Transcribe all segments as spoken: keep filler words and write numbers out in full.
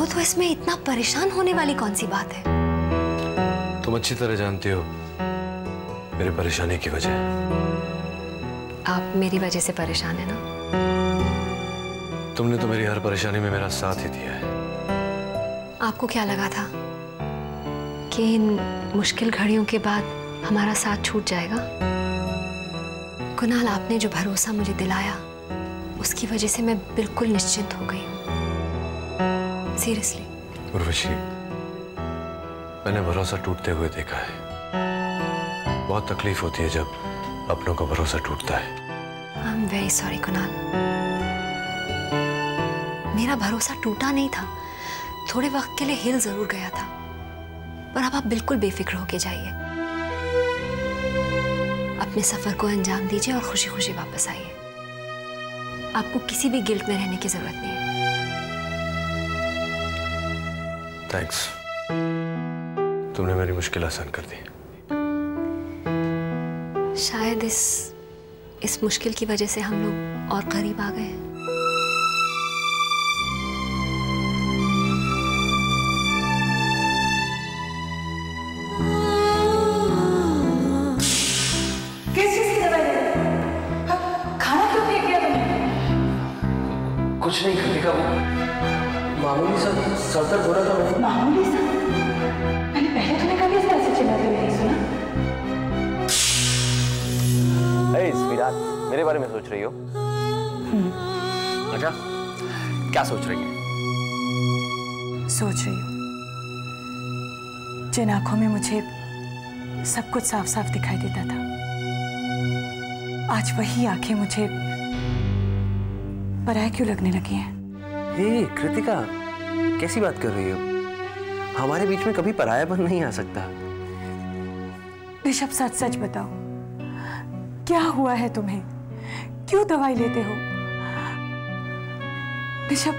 हो तो इसमें इतना परेशान होने वाली कौन सी बात है? तुम अच्छी तरह जानती हो मेरी परेशानी की वजह। आप मेरी वजह से परेशान है ना? तुमने तो मेरी हर परेशानी में मेरा साथ ही दिया है। आपको क्या लगा था कि इन मुश्किल घड़ियों के बाद हमारा साथ छूट जाएगा? कुणाल, आपने जो भरोसा मुझे दिलाया उसकी वजह से मैं बिल्कुल निश्चिंत हो गई हूँ। सीरियसली। उर्वशी, मैंने भरोसा टूटते हुए देखा है। बहुत तकलीफ होती है जब अपनों का भरोसा टूटता है। I am very sorry Kunal. मेरा भरोसा टूटा नहीं था, थोड़े वक्त के लिए हिल जरूर गया था, पर अब आप बिल्कुल बेफिक्र होके जाइए। अपने सफर को अंजाम दीजिए और खुशी खुशी वापस आइए। आपको किसी भी गिल्ट में रहने की जरूरत नहीं है। थैंक्स, तुमने मेरी मुश्किल आसान कर दी। शायद इस इस मुश्किल की वजह से हम लोग और करीब आ गए। किस चीज की दवाई ले रहे हो? खाना क्यों फेंक दिया तुमने? कुछ नहीं कृतिका, मामूली सा सर दर्द हो रहा था। मैं मामूली सा? मैंने पहले तुम्हें कभी इस तरह से चिल्लाते हुए नहीं सुना। हे स्वीटहार्ट, मेरे बारे में सोच रही हो? अच्छा, क्या सोच रही है? सोच रही हूँ जिन आंखों में मुझे सब कुछ साफ साफ दिखाई देता था, आज वही आंखें मुझे पराया क्यों लगने लगी हैं? हे कृतिका, कैसी बात कर रही हो? हमारे बीच में कभी परायापन नहीं आ सकता। ऋषभ, सच सच बताओ, क्या हुआ है तुम्हें? क्यों दवाई लेते हो? ऋषभ,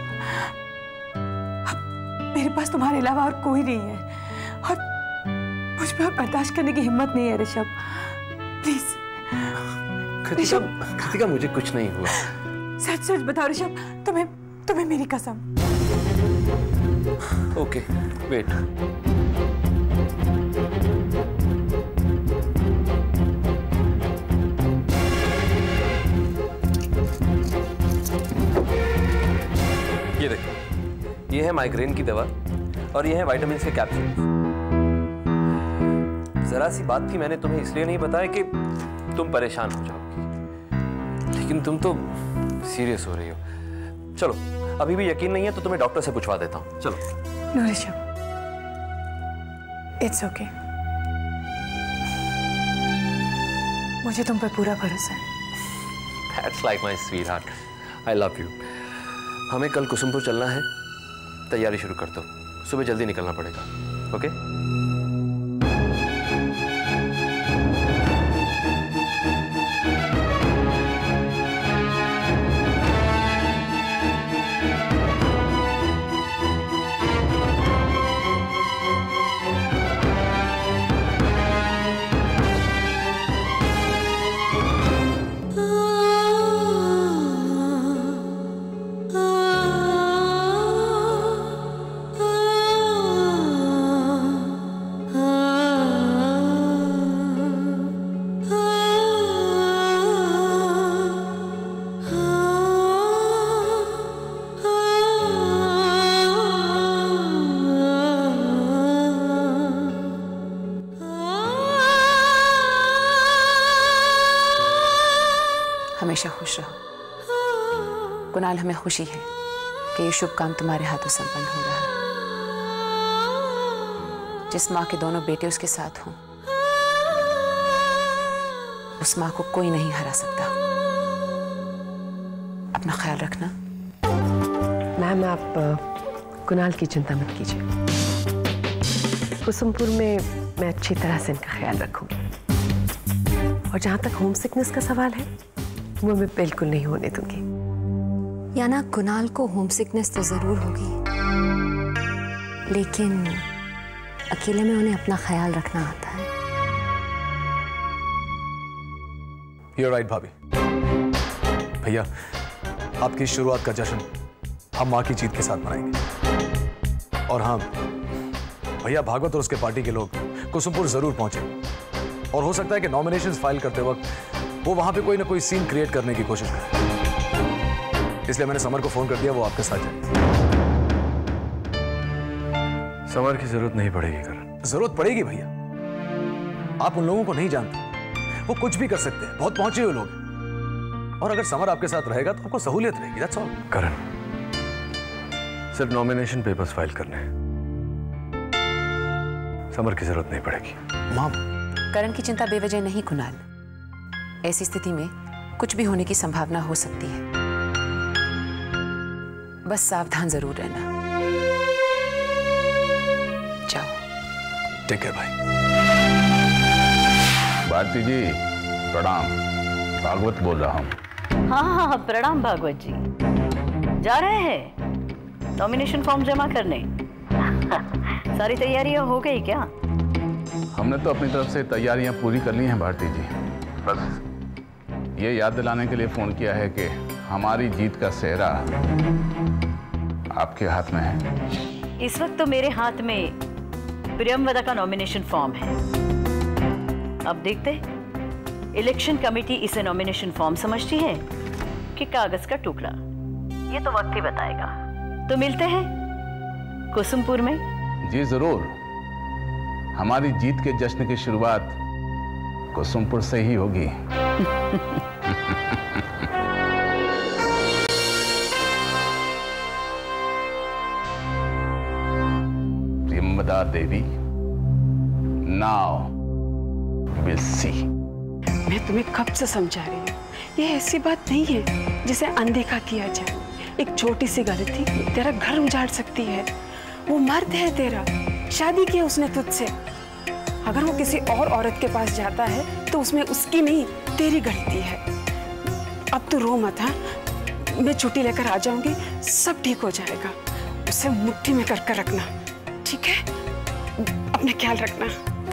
अब मेरे पास तुम्हारे अलावा और कोई नहीं है और मुझ में अब बर्दाश्त करने की हिम्मत नहीं है। ऋषभ, प्लीज। कृतिका, कृतिका मुझे कुछ नहीं हुआ। सच सच बताओ ऋषभ, तुम्हें तुम्हें मेरी कसम। Okay, wait. ये देखो, ये है माइग्रेन की दवा और ये है विटामिन के कैप्सूल। जरा सी बात थी, मैंने तुम्हें इसलिए नहीं बताया कि तुम परेशान हो जाओगी, लेकिन तुम तो सीरियस हो रही हो। चलो, अभी भी यकीन नहीं है तो तुम्हें डॉक्टर से पूछवा देता हूँ। चलो। नो ऋषभ, इट्स ओके, मुझे तुम पर पूरा भरोसा है। That's like my sweetheart. I love you. हमें कल कुसुमपुर चलना है, तैयारी शुरू कर दो, सुबह जल्दी निकलना पड़ेगा। ओके? हमेशा खुश रहो। कुणाल, हमें खुशी है कि ये शुभ काम तुम्हारे हाथों संपन्न हो रहा है। जिस माँ के दोनों बेटे उसके साथ हों, उस माँ को कोई नहीं हरा सकता। अपना ख्याल रखना। मैम, आप कुणाल की चिंता मत कीजिए। कुसुमपुर में मैं अच्छी तरह से इनका ख्याल रखूंगी। और जहां तक होम सिकनेस का सवाल है, वो मैं बिल्कुल नहीं होने दूंगी। या ना, कुणाल को होम सिकनेस तो जरूर होगी, लेकिन अकेले में उन्हें अपना ख्याल रखना आता है। You're right, भाभी। भैया, आपकी शुरुआत का जश्न हम माँ की जीत के साथ मनाएंगे। और हाँ भैया, भागवत और उसके पार्टी के लोग कुसुमपुर जरूर पहुंचे और हो सकता है कि नॉमिनेशंस फाइल करते वक्त वो वहां पे कोई ना कोई सीन क्रिएट करने की कोशिश करे। इसलिए मैंने समर को फोन कर दिया, वो आपके साथ जाए। समर की जरूरत नहीं पड़ेगी करण। जरूरत पड़ेगी भैया, आप उन लोगों को नहीं जानते, वो कुछ भी कर सकते हैं, बहुत पहुंचे हुए लोग हैं। और अगर समर आपके साथ रहेगा तो आपको सहूलियत रहेगी, दैट्स ऑल। करण, सिर्फ नॉमिनेशन पेपर्स फाइल करने हैं, समर की जरूरत नहीं पड़ेगी। मां, करण की चिंता बेवजह नहीं कुणाल। ऐसी स्थिति में कुछ भी होने की संभावना हो सकती है, बस सावधान जरूर रहना। जाओ। टेक केयर भाई। भारती जी प्रणाम, भागवत बोल रहा हूँ। हाँ हाँ हाँ, प्रणाम भागवत जी। जा रहे हैं नॉमिनेशन फॉर्म जमा करने? सारी तैयारियां हो गई क्या? हमने तो अपनी तरफ से तैयारियां पूरी कर ली हैं भारती जी, बस ये याद दिलाने के लिए फोन किया है कि हमारी जीत का सेहरा आपके हाथ में है। इस वक्त तो मेरे हाथ में प्रियमवदा का नॉमिनेशन फॉर्म है। अब देखते इलेक्शन कमेटी इसे नॉमिनेशन फॉर्म समझती है कि कागज का टुकड़ा, ये तो वक्त ही बताएगा। तो मिलते हैं कुसुमपुर में। जी जरूर, हमारी जीत के जश्न की शुरुआत कुसुमपुर से ही होगी। Priyamvada Devi, now will see. मैं तुम्हें कब से समझा रही हूँ, ये ऐसी बात नहीं है जिसे अनदेखा किया जाए। एक छोटी सी गलती तेरा घर उजाड़ सकती है। वो मर्द है तेरा, शादी की है उसने तुझसे। अगर वो किसी और औरत के पास जाता है तो उसमें उसकी नहीं तेरी गलती है। अब तू रो मत, हाँ? मैं छुट्टी लेकर आ जाऊंगी, सब ठीक हो जाएगा। उसे मुट्ठी में कर कर रखना, ठीक है? अपना ख्याल रखना।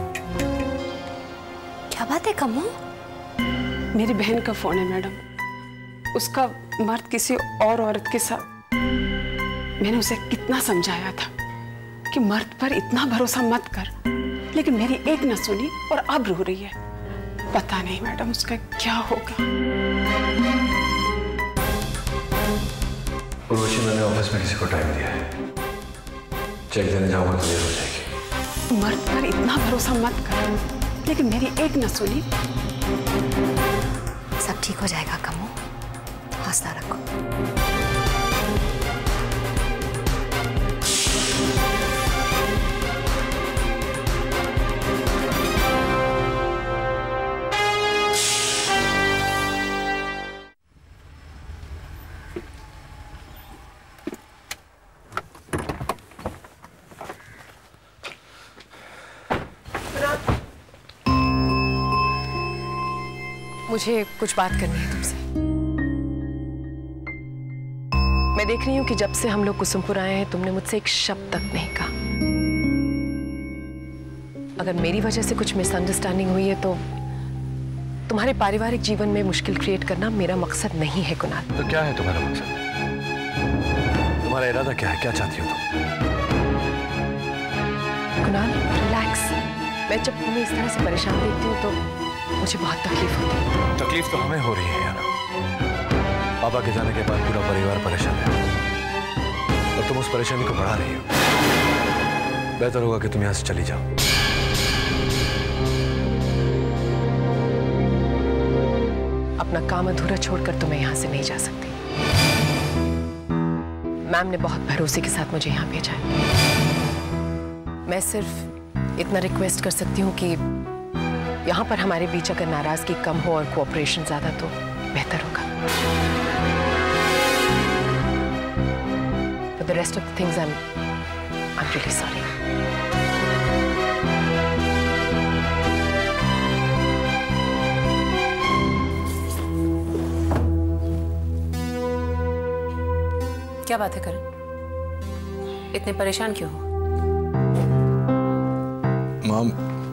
क्या बात है कमू? मेरी बहन का फोन है मैडम। उसका मर्द किसी और औरत के साथ। मैंने उसे कितना समझाया था कि मर्द पर इतना भरोसा मत कर, लेकिन मेरी एक न सुनी और अब रो रही है। पता नहीं मैडम उसका क्या होगा। उर्वशी, मैंने ऑफिस में किसी को टाइम दिया है, चेक देने जाऊंगा तो देर हो जाएगी। मर्द पर इतना भरोसा मत कर, लेकिन मेरी एक न सुनी। सब ठीक हो जाएगा कमू, हौसला रखो। मुझे कुछ बात करनी है तुमसे। मैं देख रही हूँ कि जब से हम लोग कुसुमपुर आए हैं तुमने मुझसे एक शब्द तक नहीं कहा। अगर मेरी वजह से कुछ मिसअंडरस्टैंडिंग हुई है तो तुम्हारे पारिवारिक जीवन में मुश्किल क्रिएट करना मेरा मकसद नहीं है कुणाल। तो क्या है तुम्हारा मकसद? तुम्हारा इरादा क्या है? क्या चाहती हो तुम? कुणाल रिलैक्स। मैं जब तुम्हें इस तरह से परेशान देखती हूँ तो मुझे बहुत तकलीफ होती है। तकलीफ तो हमें हो रही है याना। पापा के जाने के बाद पूरा परिवार परेशान है और तुम उस परेशानी को बढ़ा रही हो। बेहतर होगा कि तुम यहां से चली जाओ। अपना काम अधूरा छोड़कर तो मैं यहां से नहीं जा सकती। मैम ने बहुत भरोसे के साथ मुझे यहां भेजा है। मैं सिर्फ इतना रिक्वेस्ट कर सकती हूँ कि यहाँ पर हमारे बीच अगर नाराजगी कम हो और कोऑपरेशन ज्यादा तो बेहतर होगा। For the rest of the things, I'm I'm really sorry. क्या बात है करण? इतने परेशान क्यों हो? माम,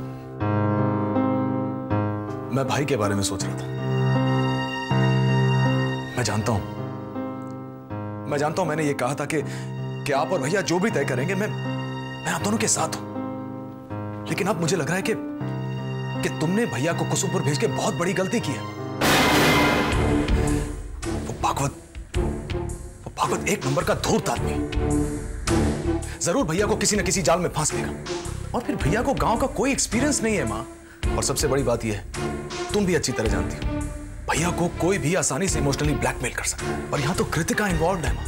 मैं भाई के बारे में सोच रहा था। मैं जानता हूं मैं जानता हूं मैंने ये कहा था कि कि आप और भैया जो भी तय करेंगे मैं मैं आप दोनों के साथ हूं। लेकिन अब मुझे लग रहा है कि कि तुमने भैया को कुसुमपुर भेज के बहुत बड़ी गलती की है। वो भागवत वो भागवत एक नंबर का धूर्त आदमी, जरूर भैया को किसी न किसी जाल में फांस देगा। और फिर भैया को गांव का कोई एक्सपीरियंस नहीं है मां। और सबसे बड़ी बात यह है, तुम भी अच्छी तरह जानती हो, भैया को कोई भी आसानी से इमोशनली ब्लैकमेल कर सकता है। और यहां तो कृतिका इन्वॉल्व है मां।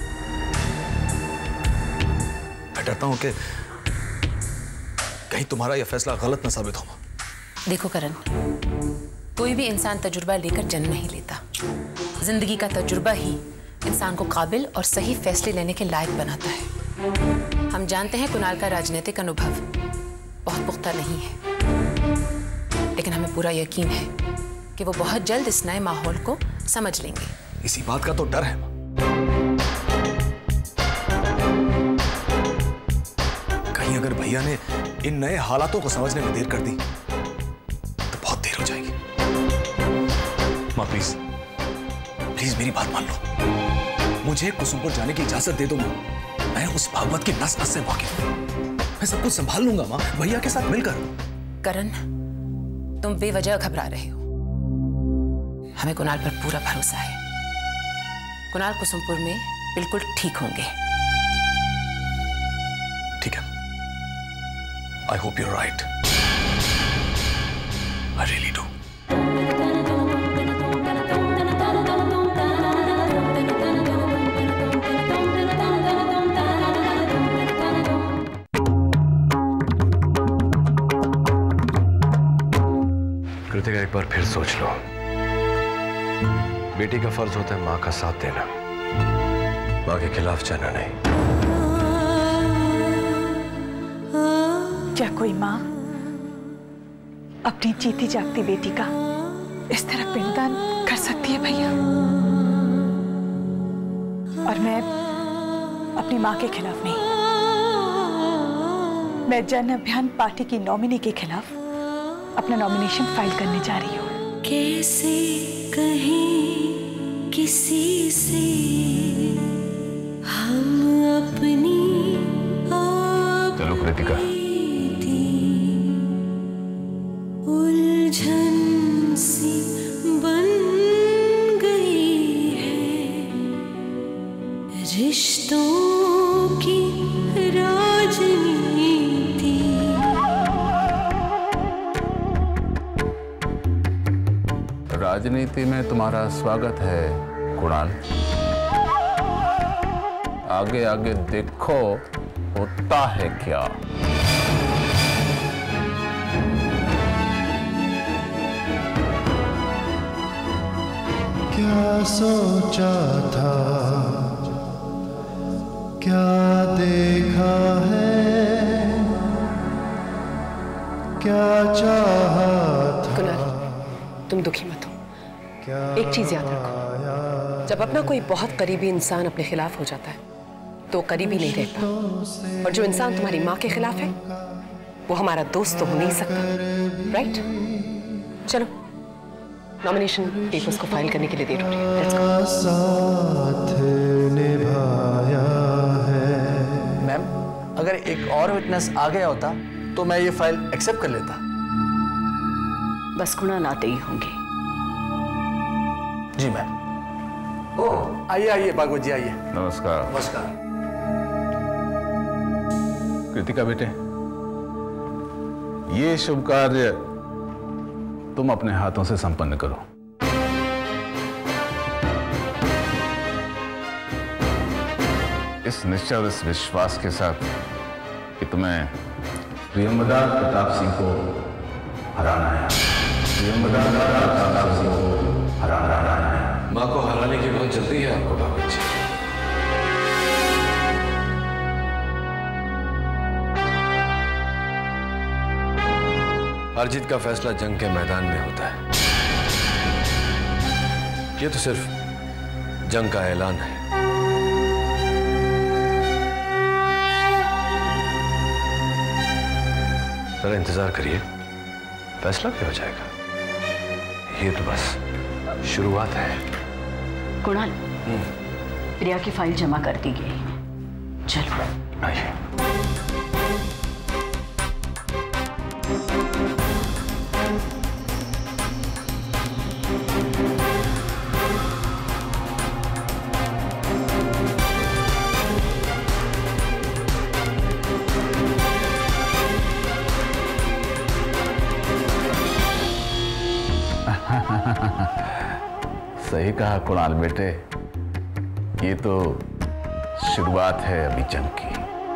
मैं डरता हूं कि कहीं तुम्हारा यह फैसला गलत न साबित हो। देखो करण, कोई भी इंसान तजुर्बा लेकर जन्म नहीं लेता। जिंदगी का तजुर्बा ही इंसान को काबिल और सही फैसले लेने के लायक बनाता है। हम जानते हैं कुणाल का राजनीतिक अनुभव बहुत पुख्ता नहीं है, लेकिन हमें पूरा यकीन है कि वो बहुत जल्द इस नए माहौल को समझ लेंगे। इसी बात का तो डर है। कहीं अगर भैया ने इन नए हालातों को समझने में देर कर दी तो बहुत देर हो जाएगी। मां प्लीज प्लीज मेरी बात मान लो। मुझे कुसुमपुर जाने की इजाजत दे दो मां। मैं उस भागवत की नस नस से वाकिफ हूं। मैं सब कुछ संभाल लूंगा मां, भैया के साथ मिलकर। करण, तुम बेवजह घबरा रहे हो। हमें कुणाल पर पूरा भरोसा है। कुणाल कुसुमपुर में बिल्कुल ठीक होंगे। ठीक है, I hope you are right. I really do. Kritika, एक बार फिर सोच लो। बेटी का फर्ज होता है मां का साथ देना, मां के खिलाफ जाना नहीं। क्या कोई मां अपनी जीती जागती बेटी का इस तरह पिंडदान कर सकती है भैया? और मैं अपनी मां के खिलाफ नहीं, मैं जन अभियान पार्टी की नॉमिनी के खिलाफ अपना नॉमिनेशन फाइल करने जा रही हूँ। कैसे कहीं किसी से हम अपनी चलो कृतिका, उलझन सी बन गई है रिश्तों की राजनीति। राजनीति में तुम्हारा स्वागत है कुणाल। आगे आगे देखो होता है क्या। क्या सोचा था, क्या देखा है, क्या चाहा था। कुणाल, तुम दुखी मत हो। एक चीज याद रखो, जब अपना कोई बहुत करीबी इंसान अपने खिलाफ हो जाता है तो करीबी नहीं रहता। और जो इंसान तुम्हारी माँ के खिलाफ है वो हमारा दोस्त तो हो नहीं सकता, राइट? चलो, नॉमिनेशन पेपर्स को फाइल करने के लिए देर हो रही है। Let's go. साथ निभाया है। मैम, अगर एक और विटनेस आ गया होता तो मैं ये फाइल एक्सेप्ट कर लेता। बस कुणाल आते ही होंगे। जी मैम। ओह, आइए आइए भागवत जी, आइए। नमस्कार। नमस्कार। कृतिका बेटे, ये शुभ कार्य तुम अपने हाथों से संपन्न करो। इस निश्चय और इस विश्वास के साथ कि तुम्हें प्रियंवदा प्रताप सिंह को हराना है। प्रियंवदा प्रताप सिंह को हराना है। मां को हराने की बहुत जल्दी है आपको भागवत जी। हार जीत का फैसला जंग के मैदान में होता है। ये तो सिर्फ जंग का ऐलान है। जरा इंतजार करिए, फैसला क्या हो जाएगा। ये तो बस शुरुआत है। कुणाल, प्रिया की फाइल जमा कर दी गई। चलो आइए। सही कहा कुणाल बेटे, ये तो शुरुआत है अभी जंग की।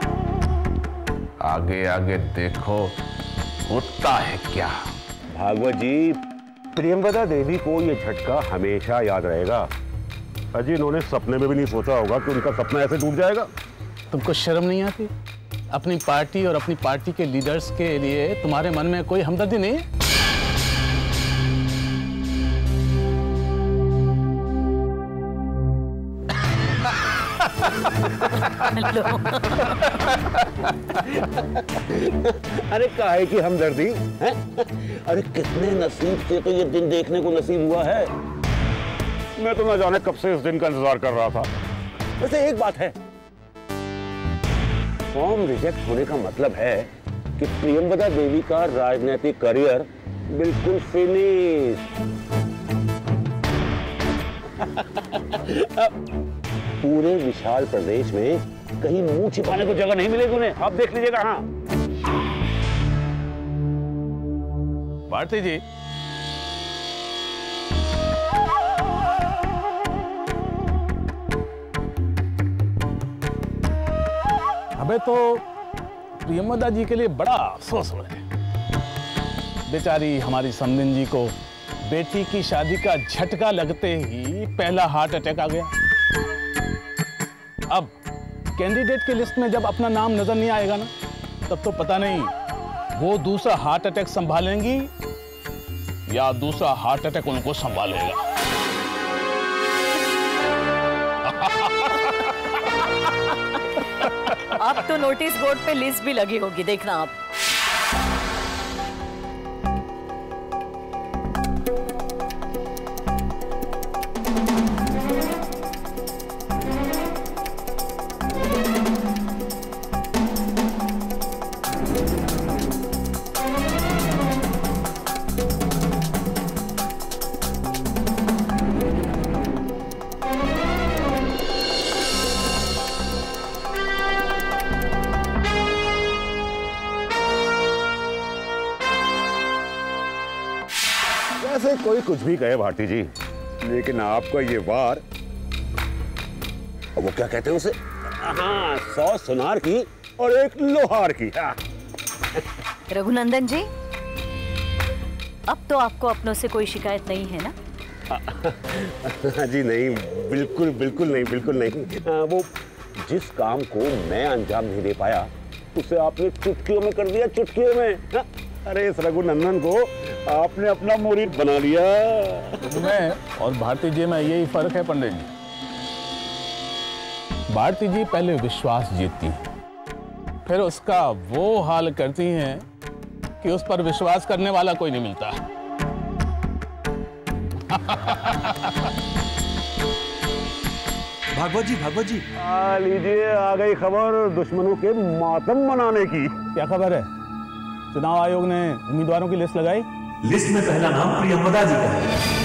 आगे आगे देखो होता है क्या। भागवत जी, प्रियंवदा देवी को ये झटका हमेशा याद रहेगा। अजी इन्होंने सपने में भी नहीं सोचा होगा कि उनका सपना ऐसे टूट जाएगा। तुमको शर्म नहीं आती? अपनी पार्टी और अपनी पार्टी के लीडर्स के लिए तुम्हारे मन में कोई हमदर्दी नहीं है? अरे काहे की हमदर्दी है? अरे कितने नसीब से तो ये दिन देखने को नसीब हुआ है। मैं तो ना जाने कब से इस दिन का इंतजार कर रहा था। वैसे एक बात है, फॉर्म रिजेक्ट होने का मतलब है कि प्रियंवदा देवी का राजनीतिक करियर बिल्कुल फिनिश। पूरे विशाल प्रदेश में कहीं मुंह छिपाने को जगह नहीं मिलेगी उन्हें। आप देख लीजिएगा। हाँ भारती जी, हमें तो प्रियंवदा जी के लिए बड़ा अफसोस हो रहा है। बेचारी हमारी समधिन जी को बेटी की शादी का झटका लगते ही पहला हार्ट अटैक आ गया। अब कैंडिडेट की लिस्ट में जब अपना नाम नजर नहीं आएगा ना, तब तो पता नहीं वो दूसरा हार्ट अटैक संभालेंगी या दूसरा हार्ट अटैक उनको संभालेगा। अब तो नोटिस बोर्ड पे लिस्ट भी लगी होगी, देखना आप। वैसे कोई कुछ भी कहे भारती जी, लेकिन आपका ये वार, वो क्या कहते हैं उसे, हाँ, सौ सुनार की और एक लोहार की। हाँ। रघुनंदन जी, अब तो आपको अपनों से कोई शिकायत नहीं है ना? जी नहीं, बिल्कुल बिल्कुल नहीं, बिल्कुल नहीं। आ, वो जिस काम को मैं अंजाम नहीं दे पाया, उसे आपने चुटकियों में कर दिया, चुटकियों में। हा? अरे इस रघुनंदन को आपने अपना मुरीद बना लिया। मैं और भारती जी में यही फर्क है पंडित जी। भारती जी पहले विश्वास जीतती हैं, फिर उसका वो हाल करती हैं कि उस पर विश्वास करने वाला कोई नहीं मिलता। भागवत जी, भागवत जी, आ लीजिए, आ गई खबर दुश्मनों के मातम मनाने की। क्या खबर है? चुनाव आयोग ने उम्मीदवारों की लिस्ट लगाई। लिस्ट में पहला नाम प्रियंवदा जी का है।